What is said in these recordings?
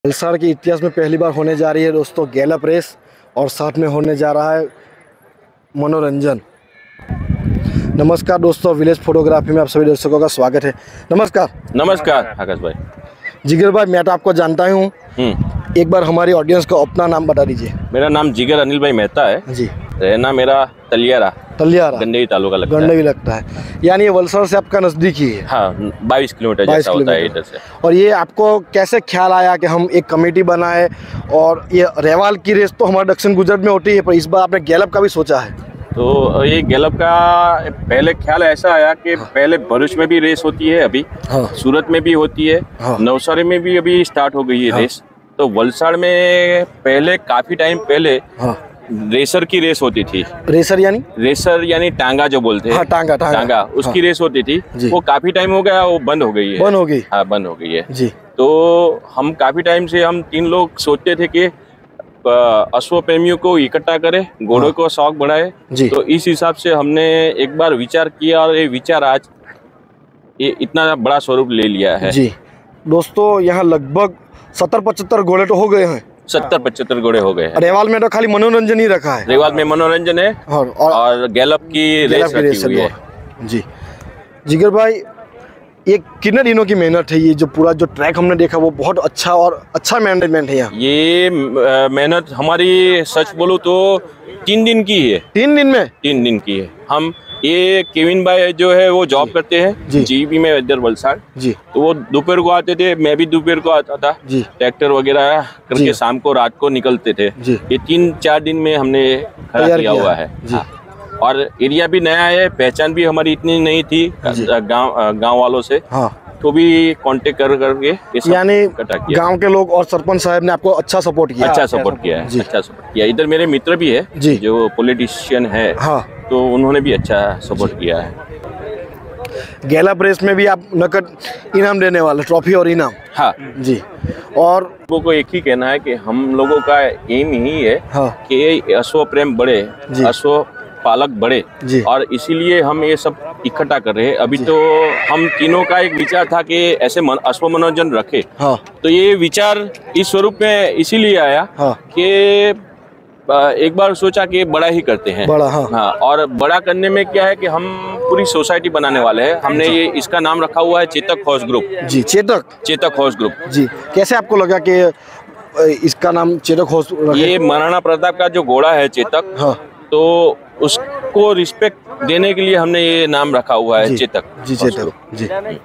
वलसाड़ के इतिहास में पहली बार होने जा रही है दोस्तों गैलप रेस, और साथ में होने जा रहा है मनोरंजन। नमस्कार दोस्तों, विलेज फोटोग्राफी में आप सभी दर्शकों का स्वागत है। नमस्कार। नमस्कार आकाश भाई। जिगर भाई, मैं तो आपको जानता हूँ, एक बार हमारी ऑडियंस को अपना नाम बता दीजिए। मेरा नाम जिगर अनिल भाई मेहता है जी। रहना मेरा तलियारा गंडई तालुका लगता है। गंडई लगता है, यानी ये वलसाड़ से आपका नज़दीक ही है। हाँ, 22 किलोमीटर जैसा होता है इधर से। और ये आपको कैसे ख्याल आया कि हम एक कमेटी बनाए, और ये रेवाल की रेस तो हमारे दक्षिण गुजरात में होती है, पर इस बार आपने गैलप का भी सोचा है? तो ये गैलप का पहले ख्याल ऐसा आया कि पहले भरूच में भी रेस होती है, अभी सूरत में भी होती है, नवसारी में भी अभी स्टार्ट हो गई है रेस। तो वलसाड़ में पहले काफी टाइम पहले रेसर की रेस होती थी। रेसर यानी टांगा जो बोलते हैं। टांगा उसकी रेस होती थी। वो काफी टाइम हो गया, वो बंद हो गई है। बंद हो गई है जी। तो हम काफी टाइम से हम 3 लोग सोचते थे कि अश्व प्रेमियों को इकट्ठा करें, घोड़ों को शौक बढ़ाए। तो इस हिसाब से हमने एक बार विचार किया, और ये विचार आज ये इतना बड़ा स्वरूप ले लिया है जी। दोस्तों, यहाँ लगभग 70-75 घोड़े तो हो गए हैं। 70-75 घोड़े हो गए हैं। रेवाल में तो खाली मनोरंजन ही रखा है। रेवाल में मनोरंजन है और गैलप की रेस रखी हुई है जी। जिगर भाई, ये कितने दिनों की मेहनत है? ये जो पूरा जो ट्रैक हमने देखा वो बहुत अच्छा और अच्छा मैनेजमेंट है यहाँ। ये मेहनत हमारी सच बोलूं तो 3 दिन की है। 3 दिन में? 3 दिन की है। हम ये केविन भाई जो है वो जॉब करते हैं जीबी में इधर वलसाड़ जी। तो वो दोपहर को आते थे, मैं भी दोपहर को आता था जी। ट्रैक्टर वगैरह करके शाम को रात को निकलते थे जी। ये 3-4 दिन में हमने खड़ा किया हुआ है जी। और एरिया भी नया है, पहचान भी हमारी इतनी नहीं थी गांव वालों से। तो भी कांटेक्ट करके यानी गांव के लोग और सरपंच साहब ने आपको अच्छा सपोर्ट किया? अच्छा सपोर्ट किया। इधर मेरे मित्र भी है जी, जो पॉलिटिशियन है। तो उन्होंने भी अच्छा सपोर्ट किया है। गैलप रेस में भी आप नकद इनाम देने वाले, ट्रॉफी और इनाम? हाँ जी। और लोगों को एक ही कहना है कि हम लोगों का एम ही है कि अश्व प्रेम बढ़े, अश्व पालक बढ़े, और इसीलिए हम ये सब इकट्ठा कर रहे हैं। अभी तो हम तीनों का एक विचार था कि ऐसे अश्व मनोरंजन रखे। तो ये विचार इस स्वरूप में इसीलिए आया कि एक बार सोचा कि बड़ा ही करते हैं। और बड़ा करने में क्या है कि हम पूरी सोसाइटी बनाने वाले हैं। हमने ये इसका नाम रखा हुआ है Chetak horse group ji. Chetak horse group ji. कैसे आपको लगा कि इसका नाम चेतक हॉर्स? ये महाराणा प्रताप का जो घोड़ा है चेतक, तो उसको रिस्पेक्ट देने के लिए हमने ये नाम रखा हुआ है चेतक जी। चेतक जी।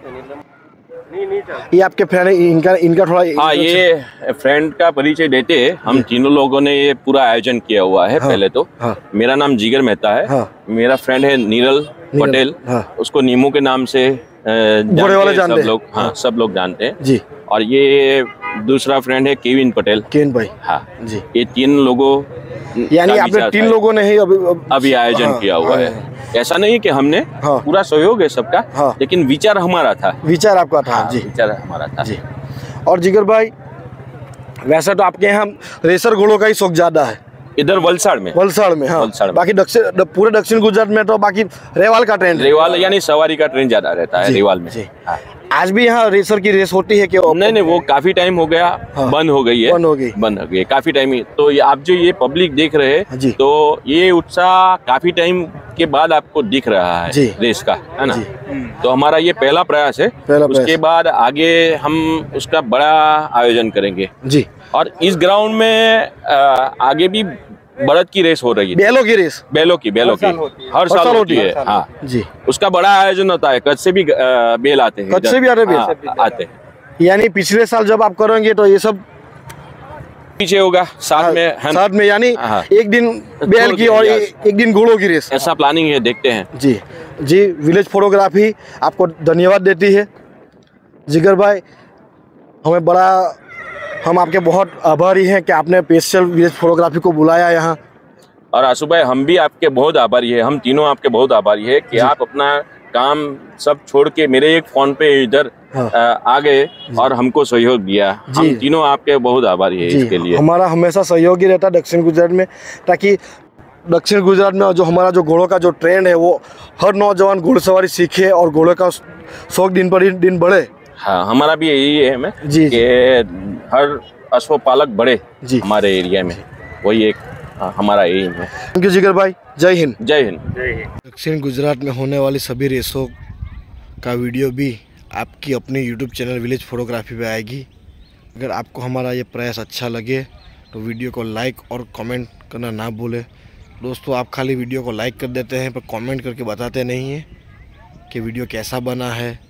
ये आपके फ्रेंड, इनका थोड़ा ये फ्रेंड का परिचय देते हैं। हम तीनों लोगों ने ये पूरा आयोजन किया हुआ है। पहले तो मेरा नाम जिगर मेहता है। मेरा फ्रेंड है नीरल पटेल, उसको नीमू के नाम से सब लोग सब लोग जानते हैं जी। और ये दूसरा फ्रेंड है केविन पटेल। भाई जी। ये 3 लोगों, यानी आपने 3 लोगों ने ही अभी आयोजन किया हुआ है। ऐसा नहीं कि हमने पूरा सहयोग है सबका, लेकिन विचार हमारा था। विचार आपका था जी। विचार हमारा था जी। और जिगर भाई, वैसे तो आपके यहाँ रेसर घोड़ों का ही शौक ज्यादा है इधर वलसाड़ में। वलसाड़ में बाकी पूरे दक्षिण गुजरात में तो बाकी रेवाल का ट्रेंड, रेवाल यानी सवारी का ट्रेंड ज्यादा रहता है रेवाल में। आज भी यहाँ रेसर की रेस होती है कि नहीं, वो काफी टाइम हो गया, बंद हो गई है काफी टाइम ही। तो आप जो ये पब्लिक देख रहे हैं, तो ये उत्साह काफी टाइम के बाद आपको दिख रहा है रेस का, है ना। तो हमारा ये पहला प्रयास है। उसके बाद आगे हम उसका बड़ा आयोजन करेंगे जी। और इस ग्राउंड में आगे भी बड़द की रेस हो रही है। बैलों की हर साल होती है जी। उसका बड़ा आयोजन होता है। कच्छ से भी बैल आते हैं। कच्छ से भी आते हैं। यानी पिछले साल जब आप करेंगे तो ये सब पीछे होगा साथ में, यानी एक दिन बैल की और एक दिन घोड़ों की रेस, ऐसा प्लानिंग है। देखते हैं जी। विलेज फोटोग्राफी आपको धन्यवाद देती है जिगर भाई। हम आपके बहुत आभारी हैं कि आपने स्पेशल विलेज फोटोग्राफी को बुलाया यहाँ। और आशु भाई, हम भी आपके बहुत आभारी है। हम तीनों आपके बहुत आभारी है कि आप अपना काम सब छोड़ के मेरे एक फोन पे इधर आ गए और हमको सहयोग दिया। हम तीनों आपके बहुत आभारी है इसके लिए। हमारा हमेशा सहयोग ही रहता है दक्षिण गुजरात में, ताकि दक्षिण गुजरात में जो हमारा जो घोड़ों का जो ट्रेंड है वो हर नौजवान घोड़सवारी सीखे और घोड़े का शौक दिन पर दिन बढ़े। हाँ, हमारा भी यही है हमें कि हर अश्वपालक बढ़े जी। हमारे एरिया में, वही एक हमारा एम है। थैंक यू जिगर भाई, जय हिंद। जय हिंद। दक्षिण गुजरात में होने वाली सभी रेसों का वीडियो भी आपकी अपने यूट्यूब चैनल विलेज फोटोग्राफी पे आएगी। अगर आपको हमारा ये प्रयास अच्छा लगे तो वीडियो को लाइक और कमेंट करना ना भूलें। दोस्तों, आप खाली वीडियो को लाइक कर देते हैं पर कमेंट करके बताते नहीं हैं कि वीडियो कैसा बना है